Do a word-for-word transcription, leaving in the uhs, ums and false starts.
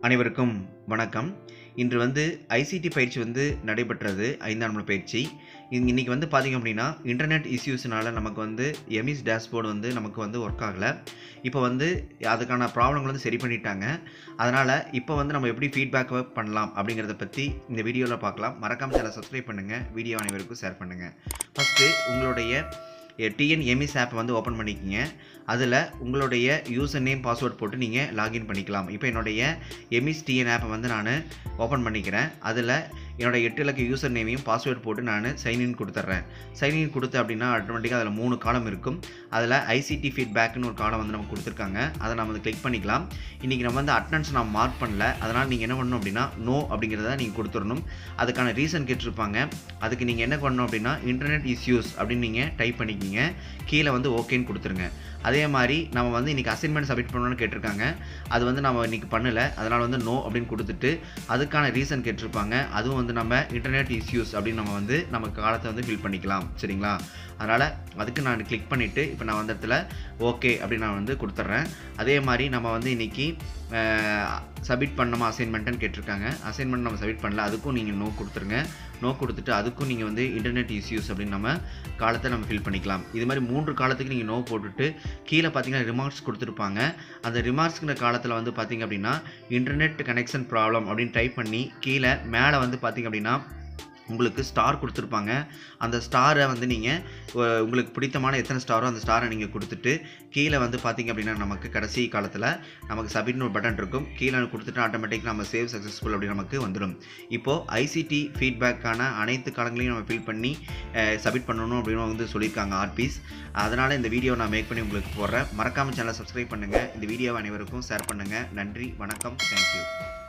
அனைவருக்கும் வணக்கம். இன்று வந்து ஐசிடி பயிற்சி வந்து நடைபெற்றது. ஐந்தாம் நாள் பயிற்சி. இன்னைக்கு வந்து பார்த்தீங்க அப்படின்னா இன்டர்நெட் இஷ்யூஸ்னால நமக்கு வந்து எமிஸ் டேஷ்போர்டு வந்து நமக்கு வந்து ஒர்க் ஆகலை. இப்போ வந்து அதுக்கான ப்ராப்ளங்கள் வந்து சரி பண்ணிட்டாங்க. அதனால் இப்போ வந்து நம்ம எப்படி ஃபீட்பேக் பண்ணலாம் அப்படிங்கிறத பற்றி இந்த வீடியோவில் பார்க்கலாம். மறக்காம சேனலை சப்ஸ்கிரைப் பண்ணுங்கள். வீடியோ அனைவருக்கும் ஷேர் பண்ணுங்கள். ஃபஸ்ட்டு உங்களுடைய டிஎன் எமிஸ் ஆப்பை வந்து ஓப்பன் பண்ணிக்கிங்க. அதில் உங்களுடைய யூசர் நேம் பாஸ்வேர்ட் போட்டு நீங்கள் லாகின் பண்ணிக்கலாம். இப்போ என்னுடைய எமிஸ் டிஎன் ஆப்பை வந்து நான் ஓப்பன் பண்ணிக்கிறேன். அதில் என்னோடய எட்டு இலக்க யூசர் நேமையும் பாஸ்வேர்ட் போட்டு நான் சைன்இன் கொடுத்துட்றேன். சைன்இன் கொடுத்து அப்படின்னா ஆட்டோமேட்டிக்காக அதில் மூணு காலம் இருக்கும். அதில் ஐசிடி ஃபீட்பேக்னு ஒரு காலம் வந்து நமக்கு கொடுத்துருக்காங்க. அதை நம்ம வந்து கிளிக் பண்ணிக்கலாம். இன்றைக்கி நம்ம வந்து அட்டனன்ஸ் நான் மார்க் பண்ணல. அதனால் நீங்கள் என்ன பண்ணணும் அப்படின்னா நோ அப்படிங்கிறத நீங்கள் கொடுத்துடணும். அதுக்கான ரீசன் கேட்டிருப்பாங்க. அதுக்கு நீங்கள் என்ன பண்ணணும் அப்படின்னா இன்டர்நெட் இஷ்யூஸ் அப்படின்னு நீங்கள் டைப் பண்ணிக்கிங்க. கீழே வந்து ஓகேன்னு கொடுத்துருங்க. அதே மாதிரி நம்ம வந்து இன்றைக்கி அசைன்மெண்ட் சப்மிட் பண்ணணும்னு கேட்டிருக்காங்க. அது வந்து நம்ம இன்றைக்கி பண்ணலை. அதனால் வந்து நோ அப்படின்னு கொடுத்துட்டு அதுக்கான ரீசன் கேட்டிருப்பாங்க. அதுவும் வந்து நம்ம இன்டர்நெட் இஷ்யூஸ் அப்படின்னு நம்ம வந்து நம்ம காலத்தை வந்து ஃபில் பண்ணிக்கலாம். சரிங்களா? அதனால் அதுக்கு நான் கிளிக் பண்ணிவிட்டு இப்போ நான் வந்து இடத்துல ஓகே அப்படின்னு நான் வந்து கொடுத்துட்றேன். அதே மாதிரி நம்ம வந்து இன்றைக்கி சப்மிட் பண்ணோமா அசைன்மெண்ட்டுன்னு கேட்டிருக்காங்க. அசைன்மெண்ட் நம்ம சப்மிட் பண்ணல. அதுக்கும் நீங்கள் நோ கொடுத்துருங்க. நோ கொடுத்துட்டு அதுக்கும் நீங்கள் வந்து இன்டர்நெட் இஷ்யூஸ் அப்படின்னு நம்ம காலத்தை நம்ம ஃபில் பண்ணிக்கலாம். இது மாதிரி மூன்று காலத்துக்கு நீங்கள் நோ போட்டுட்டு கீழே பார்த்தீங்கன்னா ரிமார்க்ஸ் கொடுத்துருப்பாங்க. அந்த ரிமார்க்ஸ்ங்கிற காலத்தில் வந்து பார்த்தீங்க அப்படின்னா இன்டர்நெட் கனெக்ஷன் ப்ராப்ளம் அப்படின்னு டைப் பண்ணி கீழே மேலே வந்து பார்த்தீங்க அப்படின்னா உங்களுக்கு ஸ்டார் கொடுத்துருப்பாங்க. அந்த ஸ்டாரை வந்து நீங்கள் உங்களுக்கு பிடித்தமான எத்தனை ஸ்டாரோ அந்த ஸ்டாரை நீங்கள் கொடுத்துட்டு கீழே வந்து பார்த்திங்க அப்படின்னா நமக்கு கடைசி காலத்தில் நமக்கு சப்மிட்னு ஒரு பட்டன் இருக்கும். கீழே கொடுத்துட்டு ஆட்டோமேட்டிக் நம்ம சேவ் சக்ஸஸ்ஃபுல் அப்படின்னு நமக்கு வந்துடும். இப்போது ஐசிடி ஃபீட்பேக்கான அனைத்து காலங்களையும் நம்ம ஃபில் பண்ணி சப்மிட் பண்ணணும் அப்படின்னு வந்து சொல்லியிருக்காங்க ஆர்பிஸ். அதனால் இந்த வீடியோ நான் மேக் பண்ணி உங்களுக்கு போடுறேன். மறக்காமல் சேனலை சப்ஸ்கிரைப் பண்ணுங்கள். இந்த வீடியோவை அனைவருக்கும் ஷேர் பண்ணுங்கள். நன்றி, வணக்கம், தேங்க்யூ.